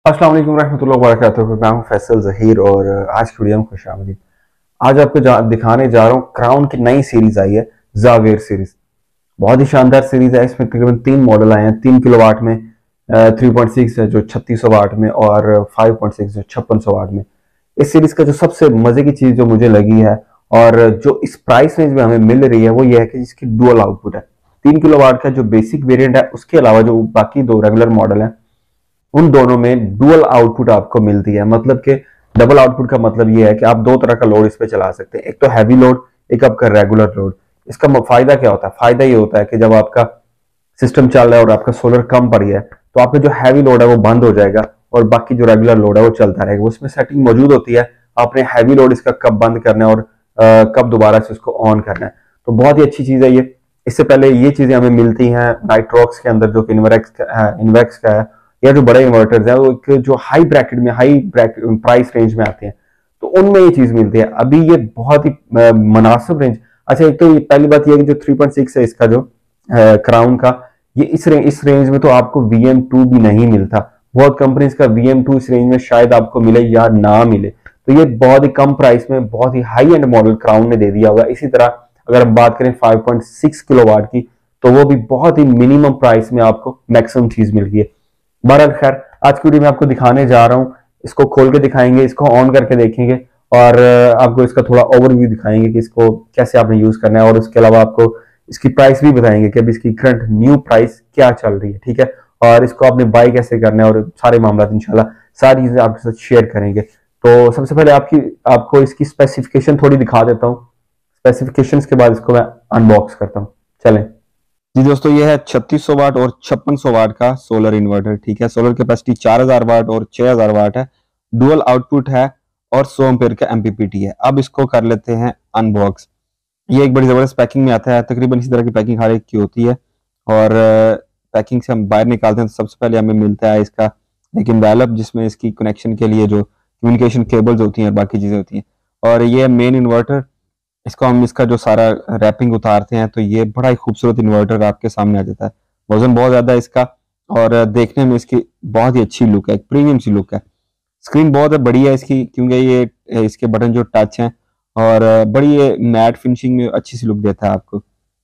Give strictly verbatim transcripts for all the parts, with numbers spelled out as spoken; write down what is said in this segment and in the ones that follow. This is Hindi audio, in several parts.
अस्सलाम वालेकुम रहमतुल्लाहि व बरकातुहू। मैं हूं फैसल ज़हीर और आज की वीडियो में खुशामदीद। आज आपको जा, दिखाने जा रहा हूं क्राउन की नई सीरीज आई है, जावेर सीरीज। बहुत ही शानदार सीरीज है। इसमें तकरीबन तीन मॉडल आए हैं, तीन किलो वाट में, थ्री पॉइंट सिक्स है जो छत्तीस सौ वाट में, और फाइव पॉइंट सिक्स जो छप्पन सौ वाट में। इस सीरीज का जो सबसे मजे की चीज जो मुझे लगी है और जो इस प्राइस रेंज में हमें मिल रही है वो ये है कि इसकी डुअल आउटपुट है। तीन किलो वाट का जो बेसिक वेरिएंट है, उसके अलावा जो बाकी दो रेगुलर मॉडल है उन दोनों में डुअल आउटपुट आपको मिलती है। मतलब कि डबल आउटपुट का मतलब ये है कि आप दो तरह का लोड इस पे चला सकते हैं, एक तो हैवी लोड, एक आपका रेगुलर लोड। इसका फायदा क्या होता है? फायदा ये होता है कि जब आपका सिस्टम चल रहा है और आपका सोलर कम पड़ गया है तो आपका जो हैवी लोड है वो बंद हो जाएगा और बाकी जो रेगुलर लोड है वो चलता रहेगा। उसमें सेटिंग मौजूद होती है, आपने हैवी लोड इसका कब बंद करना है और आ, कब दोबारा से उसको ऑन करना है। तो बहुत ही अच्छी चीज है ये। इससे पहले ये चीजें हमें मिलती हैं नाइट्रॉक्स के अंदर, जो कि इन्वेक्स का है, इन्वेक्स का है, या जो बड़े इन्वर्टर्स हैं वो एक जो हाई ब्रैकेट में, हाई प्राइस रेंज में आते हैं, तो उनमें ये चीज मिलती है। अभी ये बहुत ही मुनासिब रेंज। अच्छा, एक तो ये पहली बात ये है कि जो थ्री पॉइंट सिक्स है इसका जो क्राउन का, ये इस रेंज इस रेंज में तो आपको वी एम टू भी नहीं मिलता। बहुत कंपनीज का वी एम टू इस रेंज में शायद आपको मिले या ना मिले। तो ये बहुत ही कम प्राइस में बहुत ही हाई एंड मॉडल क्राउन ने दे दिया हुआ है। इसी तरह अगर हम बात करें five point six kilowatt की, तो वो भी बहुत ही मिनिमम प्राइस में आपको मैक्सिमम चीज मिल गई है। बहरहाल खैर, आज की वीडियो में आपको दिखाने जा रहा हूं, इसको खोल के दिखाएंगे, इसको ऑन करके देखेंगे और आपको इसका थोड़ा ओवरव्यू दिखाएंगे कि इसको कैसे आपने यूज करना है, और उसके अलावा आपको इसकी प्राइस भी बताएंगे कि अभी इसकी करंट न्यू प्राइस क्या चल रही है, ठीक है, और इसको आपने बाय कैसे करना है, और सारे मामला इंशाल्लाह सारी चीजें आपके साथ शेयर करेंगे। तो सबसे पहले आपकी आपको इसकी स्पेसिफिकेशन थोड़ी दिखा देता हूँ। स्पेसिफिकेशंस के बाद इसको मैं अनबॉक्स करता हूँ। चलें जी दोस्तों, ये है छत्तीस सौ वाट और छप्पन सौ वाट का सोलर इन्वर्टर, ठीक है। सोलर कैपेसिटी चार हज़ार वाट और छह हज़ार वाट है, डुअल आउटपुट है और सौ एम्पीयर का एमपीपीटी है। अब इसको कर लेते हैं अनबॉक्स। ये एक बड़ी जबरदस्त पैकिंग में आता है, तकरीबन इसी तरह की पैकिंग हर एक की होती है, और पैकिंग से हम बाहर निकालते हैं तो सबसे पहले हमें मिलता है इसका एक एनवेलप, जिसमें इसकी कनेक्शन के लिए जो कम्युनिकेशन केबल्स होती हैं और बाकी चीजें होती हैं, और ये मेन इन्वर्टर। इसको हम इसका जो सारा रैपिंग उतारते हैं तो ये बड़ा ही खूबसूरत इन्वर्टर आपके सामने आ जाता है। वजन बहुत ज्यादा है इसका और देखने में इसकी बहुत ही अच्छी लुक है, प्रीमियम सी लुक है। स्क्रीन बहुत है, बड़ी है इसकी, क्योंकि ये इसके बटन जो टच हैं और बड़ी ये मैट फिनिशिंग में अच्छी सी लुक देता है आपको।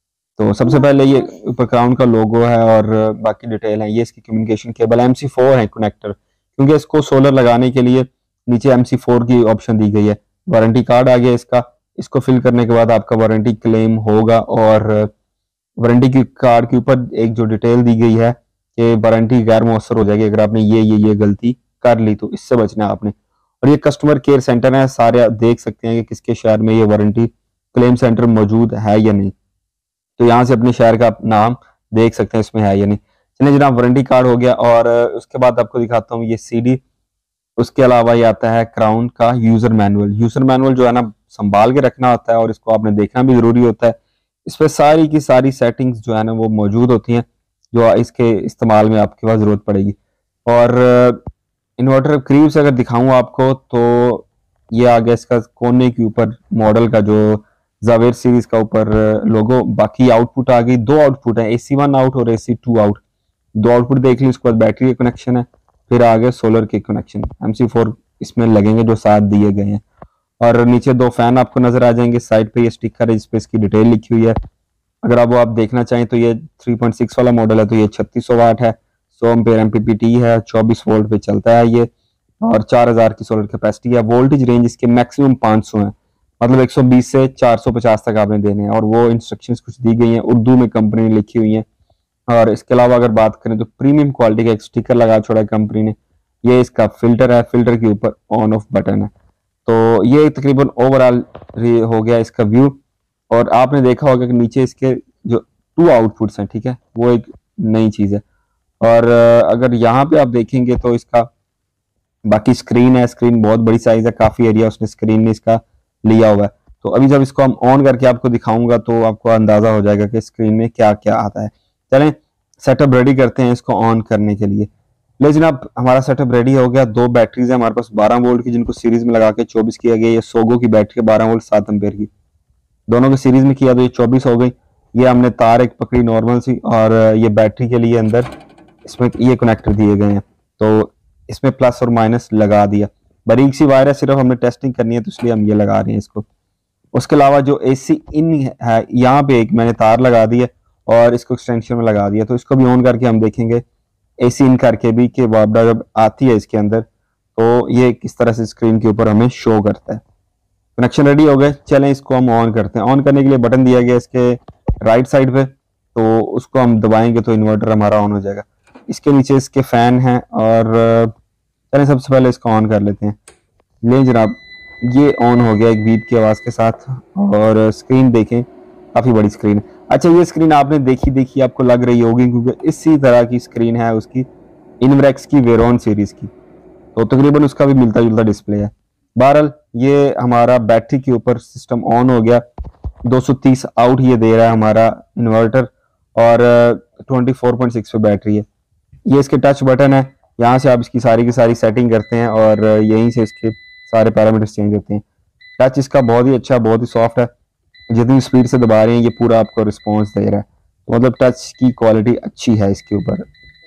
तो सबसे पहले ये ऊपर क्राउन का लोगो है और बाकी डिटेल है। ये इसकी communication cable M C four है कनेक्टर, क्योंकि इसको सोलर लगाने के लिए नीचे एम सी फोर की ऑप्शन दी गई है। वारंटी कार्ड आ गया इसका, इसको फिल करने के बाद आपका वारंटी क्लेम होगा, और वारंटी की कार्ड के ऊपर एक जो डिटेल दी गई है कि वारंटी गैर मौसर हो जाएगी अगर आपने ये ये ये गलती कर ली, तो इससे बचना है आपने। और ये कस्टमर केयर सेंटर है, सारे देख सकते हैं कि किसके शहर में ये वारंटी क्लेम सेंटर मौजूद है या नहीं। तो यहाँ से अपने शहर का नाम देख सकते हैं इसमें है या नहीं। चलिए जनाब, वारंटी कार्ड हो गया, और उसके बाद आपको दिखाता हूँ ये सीडी। उसके अलावा ये आता है क्राउन का यूजर मैनुअल। यूजर मैनुअल जो है ना, संभाल के रखना होता है और इसको आपने देखना भी जरूरी होता है। इस पर सारी की सारी सेटिंग्स जो है ना वो मौजूद होती हैं जो इसके इस्तेमाल में आपके पास जरूरत पड़ेगी। और इन्वर्टर करीब से अगर दिखाऊं आपको तो ये आ गया इसका कोने के ऊपर मॉडल का जो जावेर सीरीज का ऊपर लोगो। बाकी आउटपुट आ गई, दो आउटपुट है, एसी वन आउट और एसी टू आउट। दो आउटपुट देख ली, उसके बाद बैटरी के कनेक्शन है, फिर आगे सोलर के कनेक्शन एम सी फोर इसमें लगेंगे जो साथ दिए गए हैं। और नीचे दो फैन आपको नजर आ जाएंगे। साइड पे ये स्टिकर है जिसपे इसकी डिटेल लिखी हुई है। अगर आप वो आप देखना चाहें तो ये थ्री पॉइंट सिक्स वाला मॉडल है, तो ये छत्तीस सौ वाट है, सौ एम्पीयर एमपीपीटी है, चौबीस वोल्ट पे चलता है ये, और चार हज़ार की सोलर कैपेसिटी है। वोल्टेज रेंज इसके मैक्सिमम पाँच सौ है, मतलब एक सौ बीस से चार सौ पचास तक आपने देने हैं, और वो इंस्ट्रक्शंस कुछ दी गई हैं उर्दू में, कंपनी ने लिखी हुई है। और इसके अलावा अगर बात करें तो प्रीमियम क्वालिटी का एक स्टिकर लगा छोड़ा है कंपनी ने। ये इसका फिल्टर है, फिल्टर के ऊपर ऑन ऑफ बटन है। तो ये तकरीबन ओवरऑल हो गया इसका व्यू। और आपने देखा होगा कि नीचे इसके जो टू आउटपुट्स हैं, ठीक है, वो एक नई चीज है। और अगर यहाँ पे आप देखेंगे तो इसका बाकी स्क्रीन है, स्क्रीन बहुत बड़ी साइज है, काफी एरिया उसने स्क्रीन ने इसका लिया हुआ है। तो अभी जब इसको हम ऑन करके आपको दिखाऊंगा तो आपको अंदाजा हो जाएगा कि स्क्रीन में क्या क्या आता है। चलें सेटअप रेडी करते हैं इसको ऑन करने के लिए। ले जनाब, हमारा सेटअप रेडी हो गया। दो बैटरीज है हमारे पास बारह वोल्ट की, जिनको सीरीज में लगा के चौबीस किया गया। ये सोगो की बैटरी है बारह वोल्ट सात एम्पेयर की, दोनों को सीरीज में किया तो ये चौबीस हो गई। ये हमने तार एक पकड़ी नॉर्मल सी, और ये बैटरी के लिए अंदर इसमें ये कनेक्टर दिए गए हैं। तो इसमें प्लस और माइनस लगा दिया। बारीक सी वायर है, सिर्फ हमने टेस्टिंग करनी है तो इसलिए हम ये लगा रहे हैं इसको। उसके अलावा जो एसी इन है, यहाँ पे एक मैंने तार लगा दी है और इसको एक्सटेंशन में लगा दिया, तो इसको भी ऑन करके हम देखेंगे एसी इन करके भी कि वापडा जब आती है इसके अंदर तो ये किस तरह से स्क्रीन के ऊपर हमें शो करता है। कनेक्शन रेडी हो गए, चलें इसको हम ऑन करते हैं। ऑन करने के लिए बटन दिया गया इसके राइट साइड पे, तो उसको हम दबाएंगे तो इन्वर्टर हमारा ऑन हो जाएगा। इसके नीचे इसके फैन हैं और चलें सबसे पहले इसको ऑन कर लेते हैं। ले जनाब, ये ऑन हो गया एक बीप की आवाज़ के साथ। और स्क्रीन देखें, काफ़ी बड़ी स्क्रीन है। अच्छा, ये स्क्रीन आपने देखी देखी आपको लग रही होगी क्योंकि इसी तरह की स्क्रीन है उसकी इनवरेक्स की वेरोन सीरीज़ की, तो तकरीबन उसका भी मिलता जुलता डिस्प्ले है। बहरहाल ये हमारा बैटरी के ऊपर सिस्टम ऑन हो गया। दो सौ तीस आउट ये दे रहा है हमारा इन्वर्टर और चौबीस पॉइंट सिक्स पे बैटरी है। ये इसके टच बटन है, यहाँ से आप इसकी सारी की सारी सेटिंग करते हैं और यहीं से इसके सारे पैरामीटर्स चेंज होते हैं। टच इसका बहुत ही अच्छा, बहुत ही सॉफ्ट है। जितनी स्पीड से दबा रहे हैं ये पूरा आपको रिस्पॉन्स दे रहा है, तो मतलब टच की क्वालिटी अच्छी है इसके ऊपर।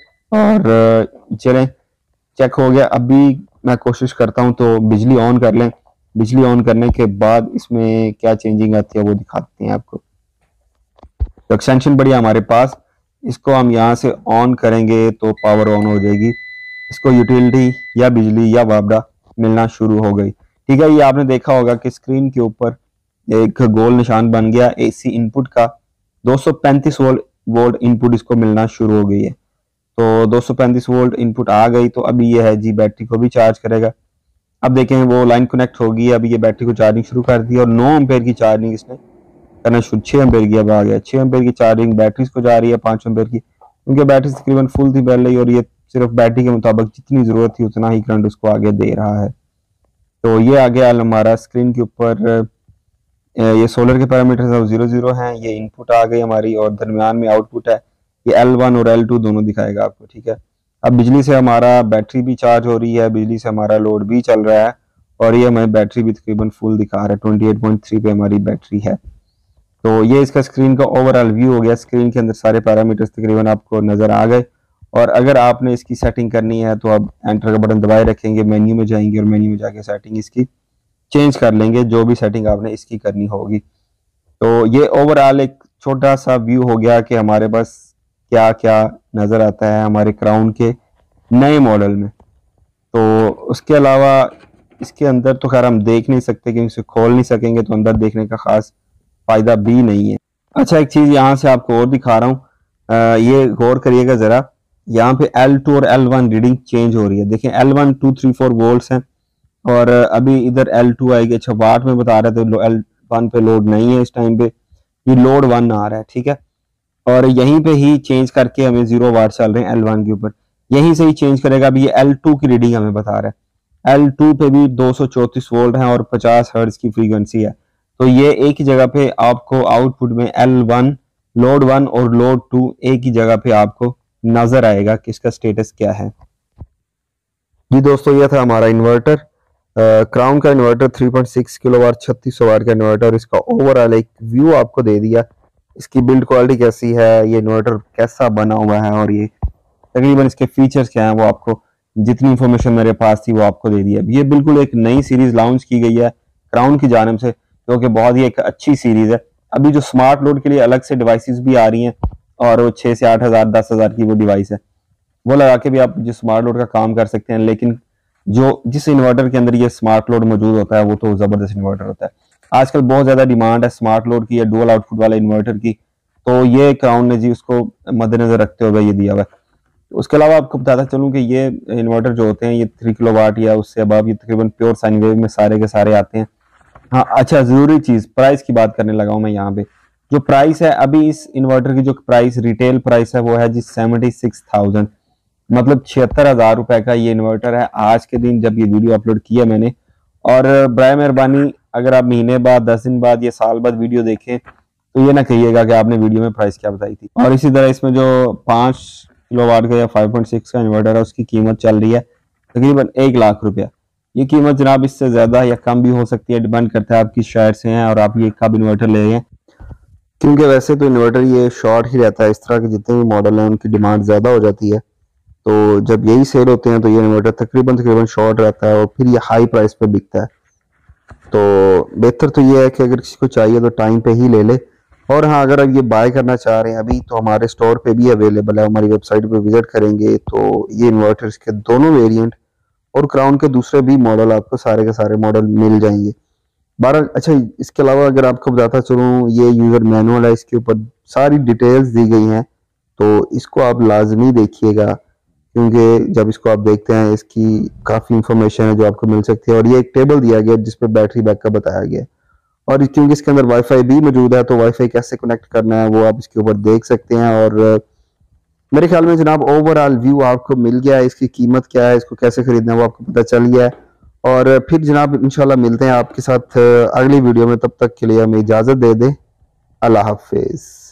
और चलें, चेक हो गया। अभी मैं कोशिश करता हूं तो बिजली ऑन कर लें। बिजली ऑन करने के बाद इसमें क्या चेंजिंग आती है वो दिखाते हैं आपको। तो एक्सटेंशन बढ़िया हमारे पास, इसको हम यहाँ से ऑन करेंगे तो पावर ऑन हो जाएगी। इसको यूटिलिटी या बिजली या वापडा मिलना शुरू हो गई। ठीक है, ये आपने देखा होगा कि स्क्रीन के ऊपर एक गोल निशान बन गया एसी इनपुट का। दो सौ पैंतीस वोल्ट वोल्ट इनपुट इसको मिलना शुरू हो गई है, तो दो सौ पैंतीस वोल्ट इनपुट आ गई। तो अभी ये है जी, बैटरी को भी चार्ज करेगा। अब देखें वो लाइन कनेक्ट होगी, अभी ये बैटरी को चार्जिंग शुरू कर दी और नौ एम्पेयर की चार्जिंग इसने करना शुरू, छः एम्पेयर की अब आ गया। छः एम्पेयर की चार्जिंग बैटरी को जा रही है, पाँच एम्पेयर की, क्योंकि बैटरी तकरीबन फुल थी पहले ही और ये सिर्फ बैटरी के मुताबिक जितनी जरूरत थी उतना ही करंट उसको आगे दे रहा है। तो ये आ गया हमारा स्क्रीन के ऊपर। ये सोलर के पैरामीटर्स है जीरो जीरो हैं। ये इनपुट आ गई हमारी और दरमियान में आउटपुट है, ये एल वन और एल टू दोनों दिखाएगा आपको। ठीक है, अब बिजली से हमारा बैटरी भी चार्ज हो रही है, बिजली से हमारा लोड भी चल रहा है और ये हमारी बैटरी भी तकरीबन फुल दिखा रहा है। अट्ठाईस पॉइंट तीन पे हमारी बैटरी है। तो ये इसका स्क्रीन का ओवरऑल व्यू हो गया। स्क्रीन के अंदर सारे पैरामीटर्स तकरीबन आपको नजर आ गए। और अगर आपने इसकी सेटिंग करनी है तो आप एंटर का बटन दबाए रखेंगे, मेन्यू में जाएंगे और मेन्यू में जाके सेटिंग इसकी चेंज कर लेंगे, जो भी सेटिंग आपने इसकी करनी होगी। तो ये ओवरऑल एक छोटा सा व्यू हो गया कि हमारे पास क्या क्या नजर आता है हमारे क्राउन के नए मॉडल में। तो उसके अलावा इसके अंदर तो खैर हम देख नहीं सकते क्योंकि इसे खोल नहीं सकेंगे, तो अंदर देखने का खास फायदा भी नहीं है। अच्छा, एक चीज यहाँ से आपको और दिखा रहा हूँ, ये गौर करिएगा जरा, यहाँ पे एल टू और एल वन रीडिंग चेंज हो रही है। देखें L one two three four volts हैं और अभी इधर एल टू आएगी। अच्छा, वाट में बता रहे थे, एल वन पे लोड नहीं है इस टाइम पे, ये लोड वन आ रहा है। ठीक है, और यहीं पे ही चेंज करके हमें जीरो वाट चल रहे हैं एल वन के ऊपर, यहीं से ही चेंज करेगा। अभी ये एल टू की रीडिंग हमें बता रहा है, एल टू पे भी दो सौ चौंतीस वोल्ट है और पचास हर्ट्ज की फ्रीक्वेंसी है। तो ये एक ही जगह पे आपको आउटपुट में एल वन, लोड वन और लोड टू एक ही जगह पे आपको नजर आएगा कि इसका स्टेटस क्या है। जी दोस्तों, ये था हमारा इन्वर्टर, क्राउन का inverter three point six kilowatt छत्तीस सौ वाट का इन्वर्टर। इसका ओवरऑल एक व्यू आपको दे दिया, इसकी बिल्ड क्वालिटी कैसी है, ये इन्वर्टर कैसा बना हुआ है और ये तकरीबन इसके फीचर्स क्या हैं वो आपको जितनी इंफॉर्मेशन मेरे पास थी वो आपको दे दी है। ये बिल्कुल एक नई सीरीज लॉन्च की गई है क्राउन की जानिब से, जो कि बहुत ही एक अच्छी सीरीज है। अभी जो स्मार्ट लोड के लिए अलग से डिवाइसेस भी आ रही हैं और वो छः से आठ हज़ार दस हज़ार की वो डिवाइस है, वो लगा के भी आप जो स्मार्ट लोड का काम कर सकते हैं। लेकिन जो जिस इन्वर्टर के अंदर ये स्मार्ट लोड मौजूद होता है वो तो जबरदस्त इन्वर्टर होता है। आजकल बहुत ज्यादा डिमांड है स्मार्ट लोड की या डुअल आउटपुट वाले इन्वर्टर की, तो ये क्राउन ने जी उसको मद्देनजर रखते हुए ये दिया हुआ है। उसके अलावा आपको बताता चलूं कि ये इन्वर्टर जो होते हैं ये थ्री किलो वाट या उससे अब ये तकरीबन प्योर साइन वेव में सारे के सारे आते हैं। हाँ, अच्छा जरूरी चीज प्राइस की बात करने लगा हूं मैं यहाँ पे। जो प्राइस है अभी इस इन्वर्टर की जो प्राइस रिटेल प्राइस है वो है जी सेवेंटी सिक्स थाउजेंड, मतलब छिहत्तर हजार रुपए का ये इन्वर्टर है आज के दिन जब ये वीडियो अपलोड किया मैंने। और बराए मेहरबानी अगर आप महीने बाद, दस दिन बाद या साल बाद वीडियो देखें तो ये ना कहिएगा कि आपने वीडियो में प्राइस क्या बताई थी। और इसी तरह इसमें जो पांच किलो वाट का या फाइव पॉइंट सिक्स का इन्वर्टर है उसकी कीमत चल रही है तकरीबन एक लाख रुपया। ये कीमत जनाब इससे ज्यादा या कम भी हो सकती है, डिपेंड करता है आप किस शहर से हैं और आप ये कब इन्वर्टर ले रहे हैं, क्योंकि वैसे तो इन्वर्टर ये शॉर्ट ही रहता है। इस तरह के जितने भी मॉडल हैं उनकी डिमांड ज्यादा हो जाती है, तो जब यही सेल होते हैं तो ये इन्वर्टर तकरीबन तकरीबन शॉर्ट रहता है और फिर ये हाई प्राइस पे बिकता है। तो बेहतर तो ये है कि अगर किसी को चाहिए तो टाइम पे ही ले ले। और हाँ, अगर आप ये बाय करना चाह रहे हैं अभी तो हमारे स्टोर पे भी अवेलेबल है, हमारी वेबसाइट पे विजिट करेंगे तो ये इन्वर्टर्स के दोनों वेरिएंट और क्राउन के दूसरे भी मॉडल आपको सारे के सारे मॉडल मिल जाएंगे। बारह अच्छा, इसके अलावा अगर आपको बताता चलूँ, ये यूज़र मैनुअल है, इसके ऊपर सारी डिटेल्स दी गई हैं, तो इसको आप लाजमी देखिएगा क्योंकि जब इसको आप देखते हैं इसकी काफ़ी इंफॉर्मेशन है जो आपको मिल सकती है। और ये एक टेबल दिया गया जिस पे बैटरी बैकअप बताया गया है, और क्योंकि इसके अंदर वाईफाई भी मौजूद है तो वाईफाई कैसे कनेक्ट करना है वो आप इसके ऊपर देख सकते हैं। और मेरे ख्याल में जनाब ओवरऑल व्यू आपको मिल गया है, इसकी कीमत क्या है, इसको कैसे खरीदना है वो आपको पता चल गया है। और फिर जनाब इंशाल्लाह मिलते हैं आपके साथ अगली वीडियो में, तब तक के लिए हमें इजाज़त दे दें। अल्लाह हाफिज़।